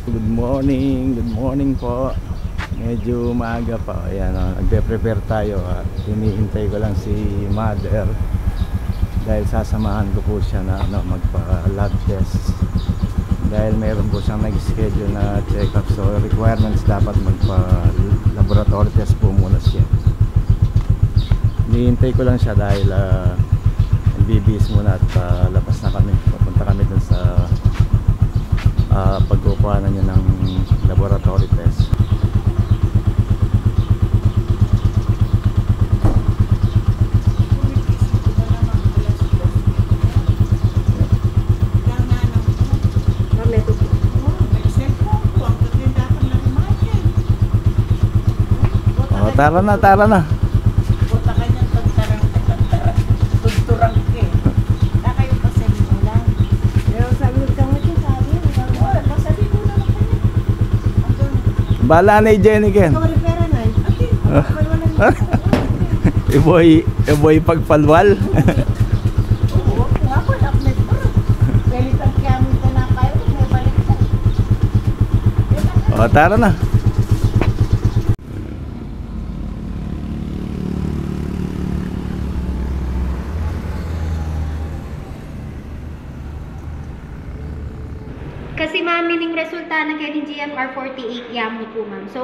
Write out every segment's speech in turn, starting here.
Good morning po. Medyo maaga pa. Ayan, nagpe-prepare tayo. Hinihintay ko lang si mother dahil sasamahan ko po siya na magpa-lab test. Dahil meron po siyang nag-schedule na check-up. So requirements dapat magpa-laboratory test po muna siya. Hinihintay ko lang siya dahil nagbibihis muna at labas na kami. Papunta kami dun sa pagkukuha na niya ng laboratory test. Tara na, tara na. Punta ka niyan tugturang ke. Kayo pa sa lang. Pero sabi ka mo siya, sabi mo na lang kanya. Bala na Jenny Ken. Pera na Iboy pagpalwal. Oo, ako upnet pa. Balikan kaya mo ito na kayo, may balikan. O, tara na. Kasi ma'am, mining resulta ng kanyang GFR 48 yamo po ma'am. So,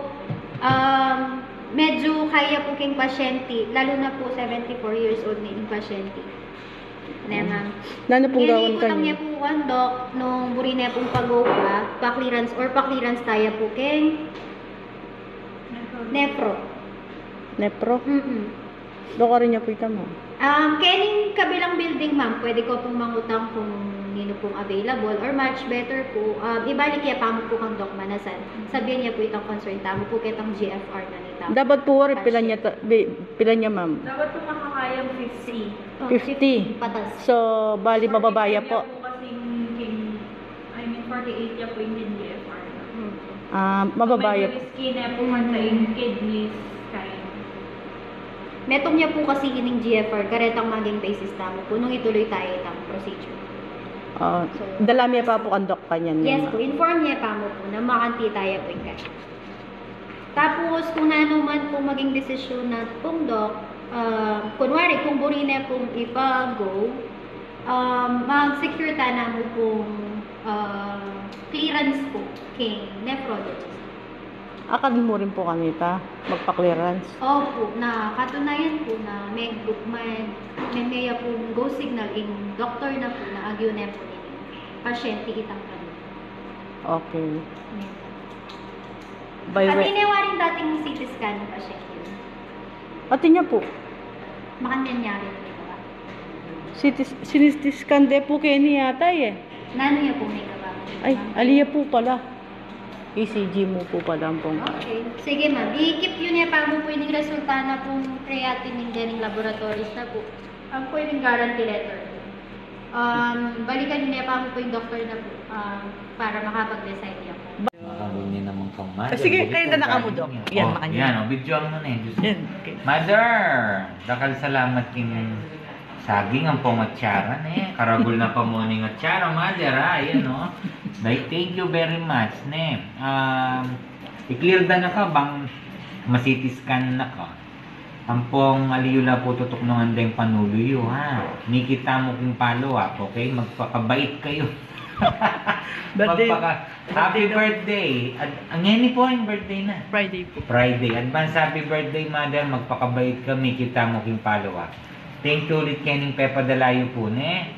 medyo kaya po king pasyente, lalo na po 74 years old na yung pasyente. Na ma'am. Nano pong gawin ka niya? po ang doc, nung buri na pong pag-opa, pa-clearance tayo po king Nepro. Nepro? Doka rin niya po ito mo. Kaning kabilang building ma'am, pwede ko pong mangutang kung nino pong available or much better po, ibalik niya pa mo po kang doc manasan. Sabihin niya po itong concern tamo po kitang GFR na nito. Dapat po rin pila niya ma'am? Dapat po makakayang 50. 50. Patas. So, bali mababaya po. I mean 48 niya po yung GFR. Mababaya po. May risky na po yung kidneys kain. Metong niya po kasi ining GFR, karetang maging basis tamo po nung ituloy tayo itang procedure. Dalami pa po ang doc kanyan. Yes po, inform niya pa mo po na makanti tayo po yung kaya. Tapos, kung ano man po maging desisyon na pong doc, kunwari, kung buri na pong ipa-go, mag-secure ta na mo pong clearance po king nephrologist. Akad mo rin po kami ta, magpa-clearance. Opo, na katunayan po na may pong go signal in doctor na po na agyo na po ni pasyente itang kami. Okay. At iniwaring dating CT scan ng pasyente. Ate niya po. Makanyanyari na ito ba? CT scan de po kayo niya tay eh. Nano niya po may kaba? Ay, aliya po pala. ECG mo po pala pong. Okay. Sige ma'am, i-keep yun niya pa mo po yung resulta na pong creatinine din ng laboratories na po. Ang po yung guarantee letter. Balikan niya pa mo po yung doctor na po para makapag-decide niya po. Makabuni naman kang mother. Sige, kayo na nakamudok. Yan, makanya. Yan, video mo na eh. Yan, okay. Mother! Dakal salamat king saging ang pangatsaran eh. Karagol na pa mo ng atsara, mother ha. Yan o. Thank you very much, ne. I-clear na ka bang masitiskan na ka. Tampong aliyo na po tutok ng andeng panuluyo, ha. Nikita mo kung follow up, okay? Magpakabait kayo. Happy birthday. Ang ngayon po yung birthday na. Friday po. Friday. Advance happy birthday, mother. Magpakabait kami. Kita mo kung follow up. Thank you ulit Kening Pepa Dalayo po, ne.